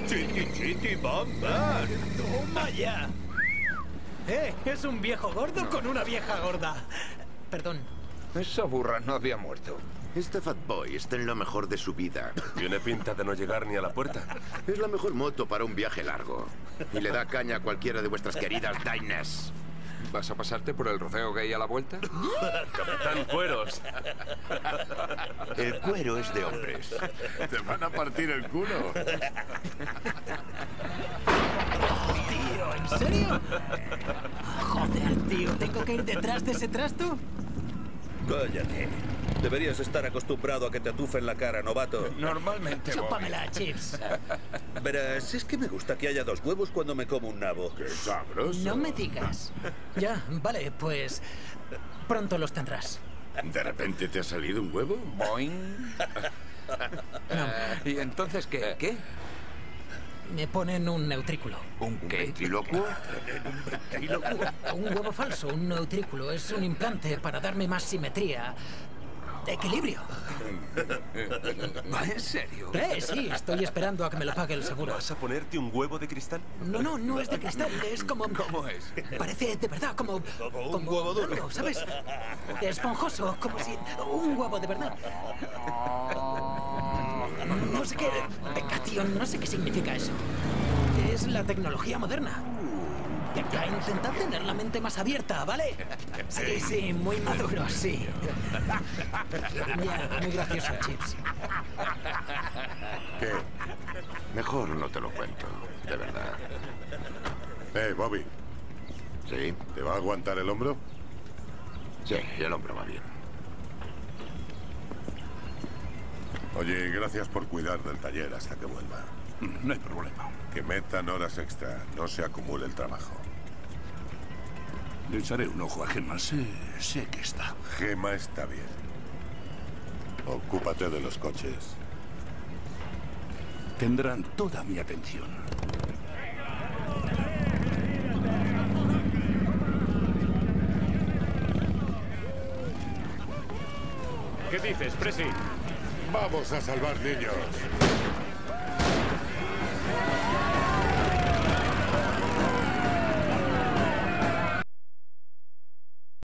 Chiti, chiti, bam, bam. ¡Toma ya! Es un viejo gordo con una vieja gorda. Perdón. Esa burra no había muerto. Este Fatboy está en lo mejor de su vida. Tiene pinta de no llegar ni a la puerta. Es la mejor moto para un viaje largo. Y le da caña a cualquiera de vuestras queridas Dainas. ¿Vas a pasarte por el rodeo gay a la vuelta? Capitán Cueros. El cuero es de hombres. Te van a partir el culo. Tío, ¿en serio? Joder, tío, ¿tengo que ir detrás de ese trasto? Cállate. Deberías estar acostumbrado a que te atufen la cara, novato. Normalmente, Bobby. Chúpamela, Chips. Verás, es que me gusta que haya dos huevos cuando me como un nabo. ¡Qué sabroso! No me digas. Ya, vale, pues pronto los tendrás. ¿De repente te ha salido un huevo? Boing. ¿Y entonces qué? ¿Qué? Me ponen un neutrículo. ¿Un qué? ¿Ventrílocuo? Un huevo falso, un neutrículo. Es un implante para darme más simetría. Equilibrio. ¿Va en serio? Sí, estoy esperando a que me lo pague el seguro. ¿Vas a ponerte un huevo de cristal? No es de cristal, es como... ¿Cómo es? Parece de verdad como un huevo duro. blando, ¿sabes? Esponjoso, como si... Un huevo de verdad. No sé qué... Venga, tío, no sé qué significa eso. Es la tecnología moderna. Venga, intentad tener la mente más abierta, ¿vale? Sí, muy maduro, sí. Ya, muy gracioso, Chips. ¿Qué? Mejor no te lo cuento, de verdad. Bobby, ¿Sí? ¿te va a aguantar el hombro? Sí, el hombro va bien. Oye, gracias por cuidar del taller hasta que vuelva. No hay problema. Que metan horas extra, no se acumule el trabajo. Le echaré un ojo a Gemma. Sé que está. Gema está bien. Ocúpate de los coches. Tendrán toda mi atención. ¿Qué dices, Presi? ¡Vamos a salvar niños!